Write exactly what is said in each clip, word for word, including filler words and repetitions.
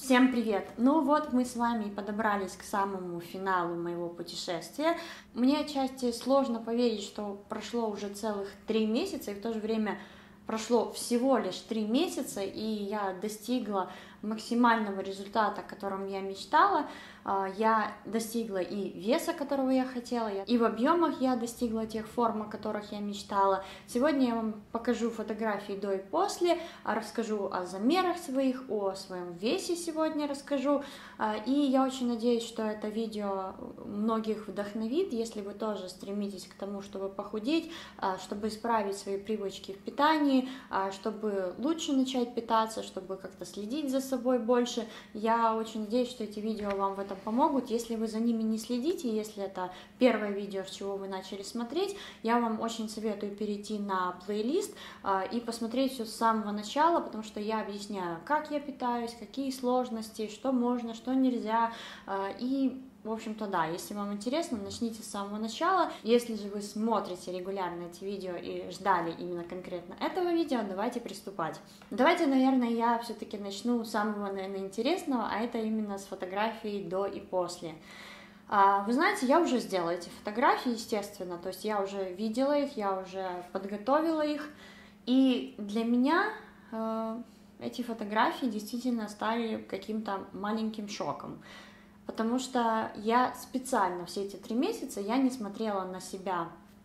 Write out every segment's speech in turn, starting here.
Всем привет! Ну вот мы с вами и подобрались к самому финалу моего путешествия. Мне отчасти сложно поверить, что прошло уже целых три месяца, и в то же время прошло всего лишь три месяца, и я достигла максимального результата, о котором я мечтала. Я достигла и веса, которого я хотела, и в объемах я достигла тех форм, о которых я мечтала. Сегодня я вам покажу фотографии до и после, расскажу о замерах своих, о своем весе сегодня расскажу. И я очень надеюсь, что это видео многих вдохновит, если вы тоже стремитесь к тому, чтобы похудеть, чтобы исправить свои привычки в питании, чтобы лучше начать питаться, чтобы как-то следить за собой больше. Я очень надеюсь, что эти видео вам в этом помогут. Если вы за ними не следите, если это первое видео, с чего вы начали смотреть, я вам очень советую перейти на плейлист и посмотреть все с самого начала, потому что я объясняю, как я питаюсь, какие сложности, что можно, что нельзя. И в общем-то, да, если вам интересно, начните с самого начала. Если же вы смотрите регулярно эти видео и ждали именно конкретно этого видео, давайте приступать. Давайте, наверное, я все-таки начну с самого, наверное, интересного, а это именно с фотографий до и после. Вы знаете, я уже сделала эти фотографии, естественно, то есть я уже видела их, я уже подготовила их, и для меня э, эти фотографии действительно стали каким-то маленьким шоком. Потому что я специально все эти три месяца я не смотрела на себя,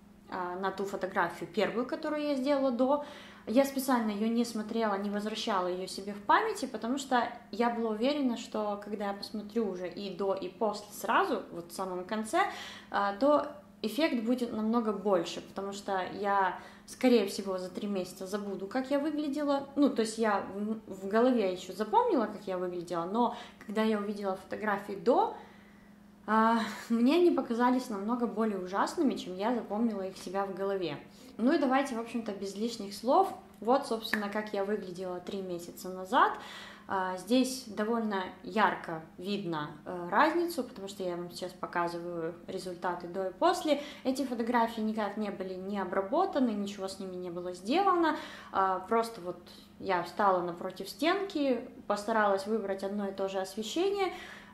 на ту фотографию первую, которую я сделала до. Я специально ее не смотрела, не возвращала ее себе в памяти, потому что я была уверена, что когда я посмотрю уже и до, и после сразу, вот в самом конце, то эффект будет намного больше, потому что я, скорее всего, за три месяца забуду, как я выглядела. Ну, то есть я в голове еще запомнила, как я выглядела, но когда я увидела фотографии до, мне они показались намного более ужасными, чем я запомнила их себя в голове. Ну и давайте, в общем-то, без лишних слов. Вот, собственно, как я выглядела три месяца назад. Здесь довольно ярко видно разницу, потому что я вам сейчас показываю результаты до и после. Эти фотографии никак не были не обработаны, ничего с ними не было сделано. Просто вот я встала напротив стенки, постаралась выбрать одно и то же освещение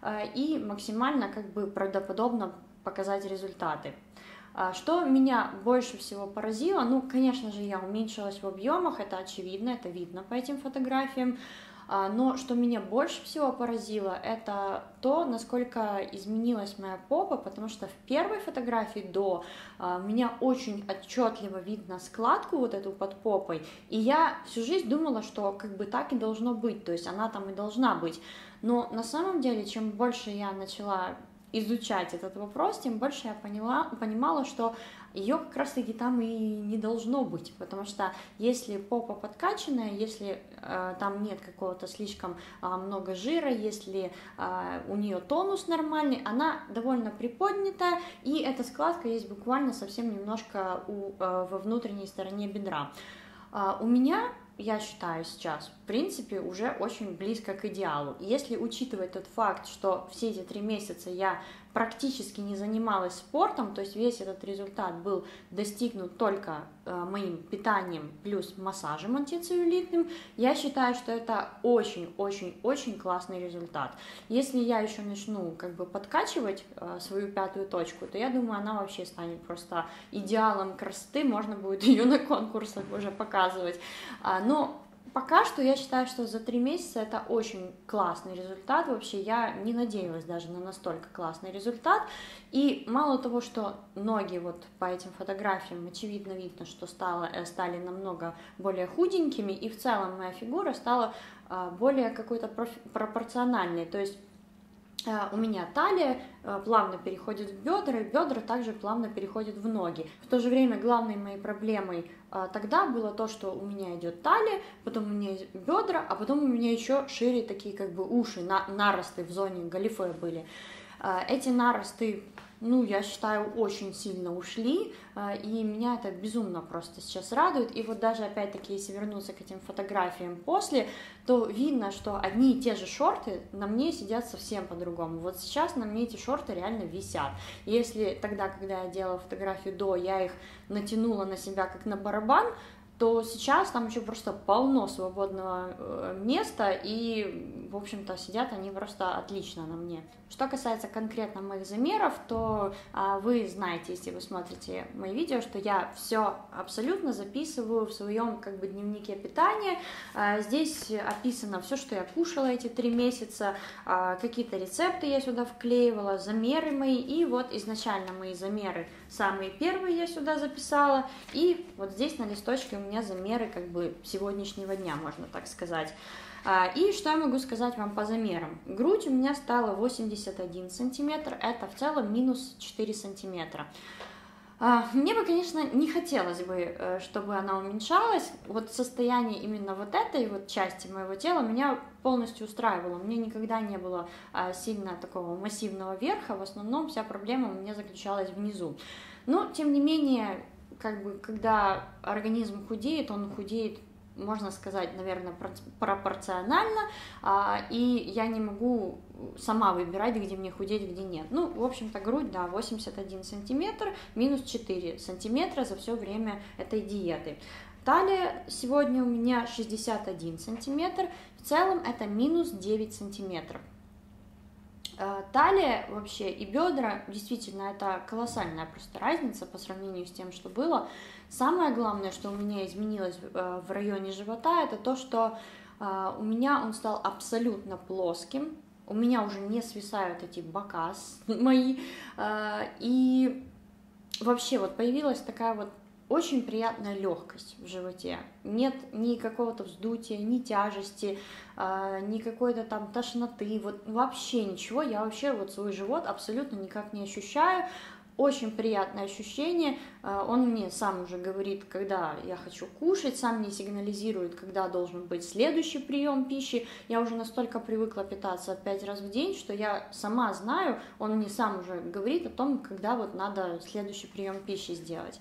и максимально как бы правдоподобно показать результаты. Что меня больше всего поразило, ну, конечно же, я уменьшилась в объемах, это очевидно, это видно по этим фотографиям. Но что меня больше всего поразило, это то, насколько изменилась моя попа, потому что в первой фотографии до меня очень отчетливо видно складку вот эту под попой, и я всю жизнь думала, что как бы так и должно быть, то есть она там и должна быть. Но на самом деле, чем больше я начала изучать этот вопрос, тем больше я поняла, понимала, что ее как раз-таки там и не должно быть, потому что если попа подкачанная, если э, там нет какого-то слишком э, много жира, если э, у нее тонус нормальный, она довольно приподнятая, и эта складка есть буквально совсем немножко у, э, во внутренней стороне бедра. Э, у меня, я считаю сейчас, в принципе, уже очень близко к идеалу. Если учитывать тот факт, что все эти три месяца я практически не занималась спортом, то есть весь этот результат был достигнут только э, моим питанием плюс массажем антицеллюлитным, я считаю, что это очень-очень-очень классный результат. Если я еще начну как бы подкачивать э, свою пятую точку, то я думаю, она вообще станет просто идеалом красоты, можно будет ее на конкурсах уже показывать. А, но пока что я считаю, что за три месяца это очень классный результат. Вообще я не надеялась даже на настолько классный результат. И мало того, что ноги вот по этим фотографиям очевидно видно, что стало, стали намного более худенькими, и в целом моя фигура стала более какой-то пропорциональной. То есть у меня талия плавно переходит в бедра, и бедра также плавно переходят в ноги. В то же время главной моей проблемой тогда было то, что у меня идет талия, потом у меня бедра, а потом у меня еще шире такие как бы уши, на, наросты в зоне галифе были. Эти наросты, ну, я считаю, очень сильно ушли, и меня это безумно просто сейчас радует. И вот даже, опять-таки, если вернуться к этим фотографиям после, то видно, что одни и те же шорты на мне сидят совсем по-другому. Вот сейчас на мне эти шорты реально висят. Если тогда, когда я делала фотографию до, я их натянула на себя как на барабан, то сейчас там еще просто полно свободного места, и, в общем-то, сидят они просто отлично на мне. Что касается конкретно моих замеров, то а, вы знаете, если вы смотрите мои видео, что я все абсолютно записываю в своем как бы дневнике питания. А, здесь описано все, что я кушала эти три месяца, а, какие-то рецепты я сюда вклеивала, замеры мои, и вот изначально мои замеры, самые первые я сюда записала, и вот здесь на листочке у меня замеры как бы сегодняшнего дня, можно так сказать. И что я могу сказать вам по замерам? Грудь у меня стала восемьдесят один сантиметр, это в целом минус четыре сантиметра. Мне бы, конечно, не хотелось бы, чтобы она уменьшалась. Вот состояние именно вот этой вот части моего тела меня полностью устраивало. У меня никогда не было сильно такого массивного верха, в основном вся проблема у меня заключалась внизу. Но, тем не менее, как бы, когда организм худеет, он худеет, можно сказать, наверное, пропорционально, и я не могу сама выбирать, где мне худеть, где нет. Ну, в общем-то, грудь, да, восемьдесят один сантиметр, минус четыре сантиметра за все время этой диеты. Талия сегодня у меня шестьдесят один сантиметр, в целом это минус девять сантиметров. Талия вообще и бедра, действительно, это колоссальная просто разница по сравнению с тем, что было. Самое главное, что у меня изменилось в районе живота, это то, что у меня он стал абсолютно плоским, у меня уже не свисают эти бока мои, и вообще вот появилась такая вот очень приятная легкость в животе. Нет ни какого-то вздутия, ни тяжести, ни какой-то там тошноты, вот вообще ничего. Я вообще вот свой живот абсолютно никак не ощущаю. Очень приятное ощущение. Он мне сам уже говорит, когда я хочу кушать, сам мне сигнализирует, когда должен быть следующий прием пищи. Я уже настолько привыкла питаться пять раз в день, что я сама знаю, он мне сам уже говорит о том, когда вот надо следующий прием пищи сделать.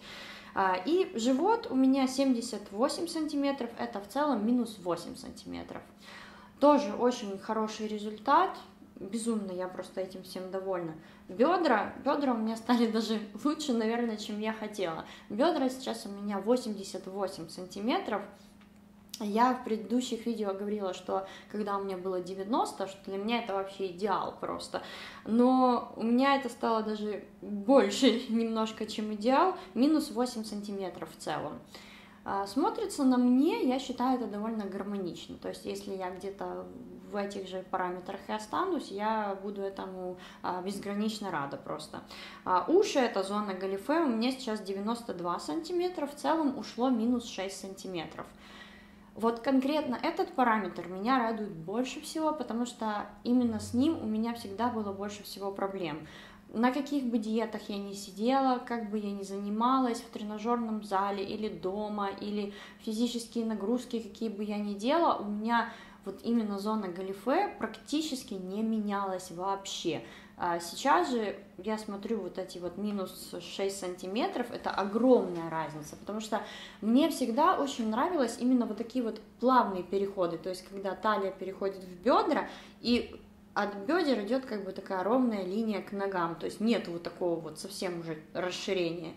И живот у меня семьдесят восемь сантиметров, это в целом минус восемь сантиметров. Тоже очень хороший результат, безумно я просто этим всем довольна. Бедра, бедра у меня стали даже лучше, наверное, чем я хотела. Бедра сейчас у меня восемьдесят восемь сантиметров. Я в предыдущих видео говорила, что когда у меня было девяносто, что для меня это вообще идеал просто. Но у меня это стало даже больше немножко, чем идеал, минус восемь сантиметров в целом. Смотрится на мне, я считаю, это довольно гармонично. То есть, если я где-то в этих же параметрах и останусь, я буду этому безгранично рада просто. Уши, это зона галифе, у меня сейчас девяносто два сантиметра, в целом ушло минус шесть сантиметров. Вот конкретно этот параметр меня радует больше всего, потому что именно с ним у меня всегда было больше всего проблем. На каких бы диетах я ни сидела, как бы я ни занималась, в тренажерном зале или дома, или физические нагрузки, какие бы я ни делала, у меня вот именно зона галифе практически не менялась вообще. Сейчас же я смотрю вот эти вот минус шесть сантиметров, это огромная разница, потому что мне всегда очень нравилось именно вот такие вот плавные переходы, то есть когда талия переходит в бедра, и от бедер идет как бы такая ровная линия к ногам, то есть нет вот такого вот совсем уже расширения.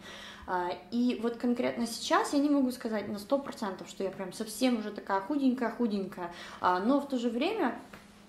И вот конкретно сейчас я не могу сказать на сто процентов, что я прям совсем уже такая худенькая-худенькая, но в то же время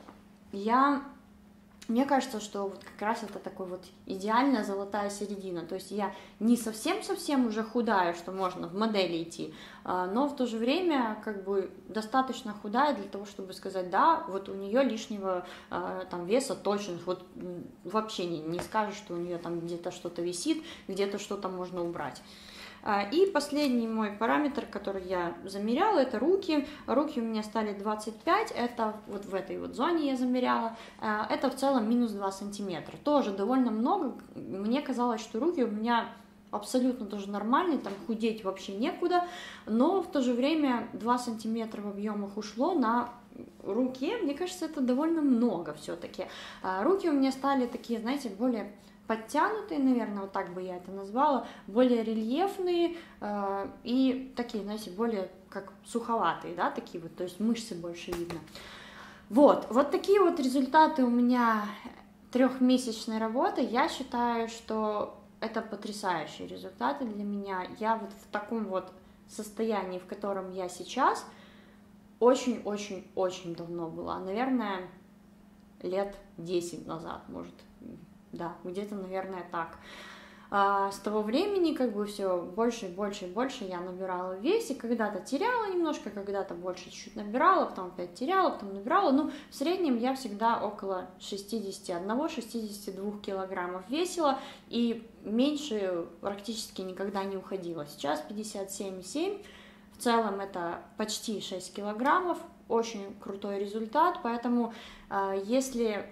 я... Мне кажется, что вот как раз это такой вот идеальная золотая середина, то есть я не совсем-совсем уже худая, что можно в модели идти, но в то же время как бы достаточно худая для того, чтобы сказать, да, вот у нее лишнего там веса точно, вот вообще не, не скажешь, что у нее там где-то что-то висит, где-то что-то можно убрать. И последний мой параметр, который я замеряла, это руки. Руки у меня стали двадцать пять, это вот в этой вот зоне я замеряла. Это в целом минус два сантиметра. Тоже довольно много. Мне казалось, что руки у меня абсолютно тоже нормальные, там худеть вообще некуда. Но в то же время два сантиметра в объемах ушло на руке. Мне кажется, это довольно много все-таки. Руки у меня стали такие, знаете, более... подтянутые, наверное, вот так бы я это назвала, более рельефные э, и такие, знаете, более как суховатые, да, такие вот, то есть мышцы больше видно. Вот, вот такие вот результаты у меня трехмесячной работы. Я считаю, что это потрясающие результаты для меня. Я вот в таком вот состоянии, в котором я сейчас, очень-очень-очень давно была. Наверное, лет десять назад, может, да, где-то, наверное, так. А с того времени как бы все больше и больше и больше я набирала в весе, когда-то теряла немножко, когда-то больше чуть-чуть набирала, потом опять теряла, потом набирала, ну, в среднем я всегда около шестидесяти одного — шестидесяти двух килограммов весила, и меньше практически никогда не уходила. Сейчас пятьдесят семь и семь, в целом это почти шесть килограммов, очень крутой результат, поэтому если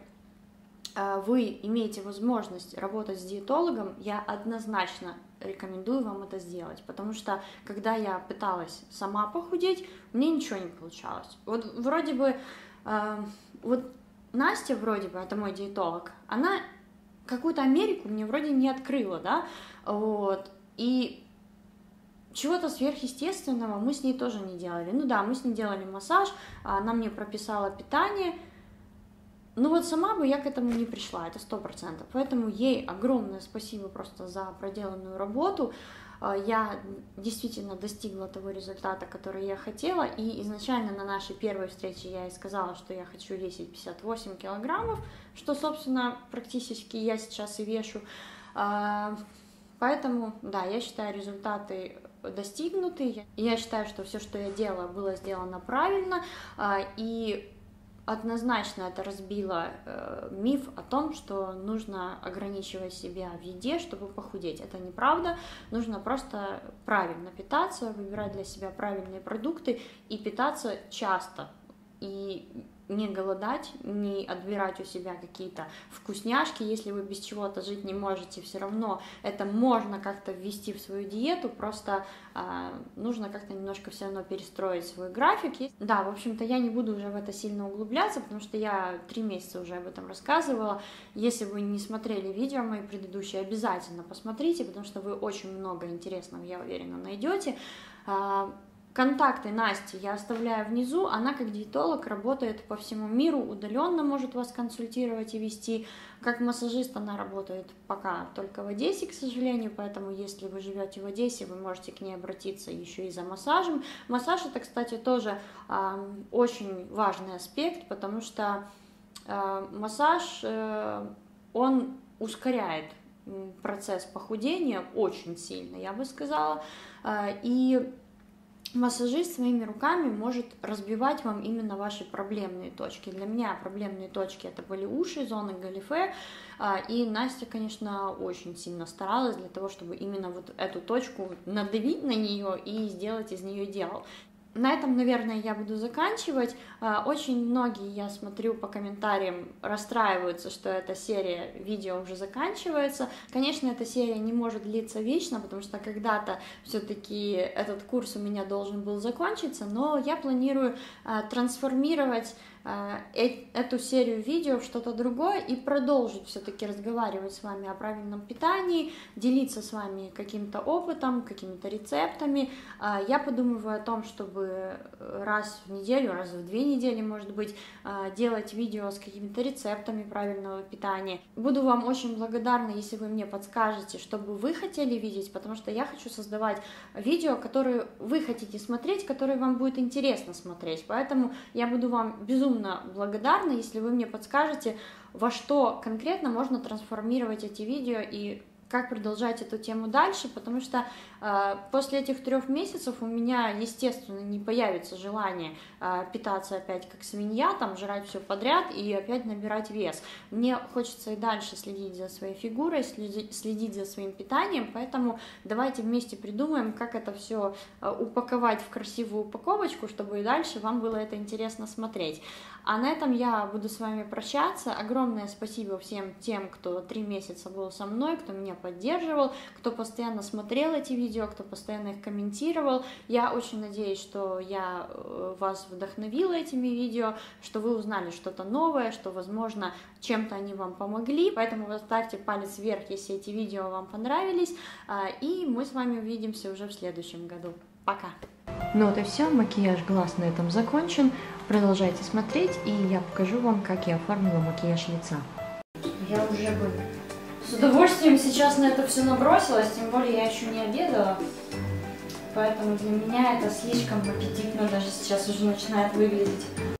вы имеете возможность работать с диетологом, я однозначно рекомендую вам это сделать, потому что когда я пыталась сама похудеть, мне ничего не получалось. Вот вроде бы, э, вот Настя вроде бы, это мой диетолог, она какую-то Америку мне вроде не открыла, да, вот, и чего-то сверхъестественного мы с ней тоже не делали. Ну да, мы с ней делали массаж, она мне прописала питание. Ну вот сама бы я к этому не пришла, это сто процентов. Поэтому ей огромное спасибо просто за проделанную работу. Я действительно достигла того результата, который я хотела. И изначально на нашей первой встрече я ей сказала, что я хочу весить пятьдесят восемь килограммов, что, собственно, практически я сейчас и вешу. Поэтому, да, я считаю, результаты достигнуты. Я считаю, что все, что я делала, было сделано правильно. И однозначно это разбило э, миф о том, что нужно ограничивать себя в еде, чтобы похудеть. Это неправда. Нужно просто правильно питаться, выбирать для себя правильные продукты и питаться часто. И не голодать, не отбирать у себя какие-то вкусняшки. Если вы без чего-то жить не можете, все равно это можно как-то ввести в свою диету, просто э, нужно как-то немножко все равно перестроить свой график. Да, в общем-то, я не буду уже в это сильно углубляться, потому что я три месяца уже об этом рассказывала. Если вы не смотрели видео мои предыдущие, обязательно посмотрите, потому что вы очень много интересного, я уверена, найдете. Контакты Насти я оставляю внизу, она как диетолог работает по всему миру, удаленно может вас консультировать и вести. Как массажист она работает пока только в Одессе, к сожалению, поэтому если вы живете в Одессе, вы можете к ней обратиться еще и за массажем. Массаж это, кстати, тоже э, очень важный аспект, потому что э, массаж, э, он ускоряет процесс похудения очень сильно, я бы сказала, э, и массажист своими руками может разбивать вам именно ваши проблемные точки. Для меня проблемные точки это были уши, зоны галифе, и Настя, конечно, очень сильно старалась для того, чтобы именно вот эту точку надавить на нее и сделать из нее идеал. На этом, наверное, я буду заканчивать. Очень многие, я смотрю по комментариям, расстраиваются, что эта серия видео уже заканчивается. Конечно, эта серия не может длиться вечно, потому что когда-то все-таки этот курс у меня должен был закончиться, но я планирую трансформировать эту серию видео в что-то другое и продолжить все-таки разговаривать с вами о правильном питании, делиться с вами каким-то опытом, какими-то рецептами. Я подумываю о том, чтобы раз в неделю, раз в две недели, может быть, делать видео с какими-то рецептами правильного питания. Буду вам очень благодарна, если вы мне подскажете, что бы вы хотели видеть, потому что я хочу создавать видео, которые вы хотите смотреть, которые вам будет интересно смотреть. Поэтому я буду вам безумно благодарна, если вы мне подскажете, во что конкретно можно трансформировать эти видео и как продолжать эту тему дальше, потому что э, после этих трех месяцев у меня, естественно, не появится желание э, питаться опять как свинья, там, жрать все подряд и опять набирать вес. Мне хочется и дальше следить за своей фигурой, следить, следить за своим питанием, поэтому давайте вместе придумаем, как это все э, упаковать в красивую упаковочку, чтобы и дальше вам было это интересно смотреть. А на этом я буду с вами прощаться. Огромное спасибо всем тем, кто три месяца был со мной, кто меня поддерживал, кто постоянно смотрел эти видео, кто постоянно их комментировал. Я очень надеюсь, что я вас вдохновила этими видео, что вы узнали что-то новое, что, возможно, чем-то они вам помогли. Поэтому поставьте палец вверх, если эти видео вам понравились. И мы с вами увидимся уже в следующем году. Пока! Ну вот и все, макияж глаз на этом закончен. Продолжайте смотреть, и я покажу вам, как я оформила макияж лица. Я уже бы с удовольствием сейчас на это все набросилась, тем более я еще не обедала. поэтому для меня это слишком аппетитно даже сейчас уже начинает выглядеть.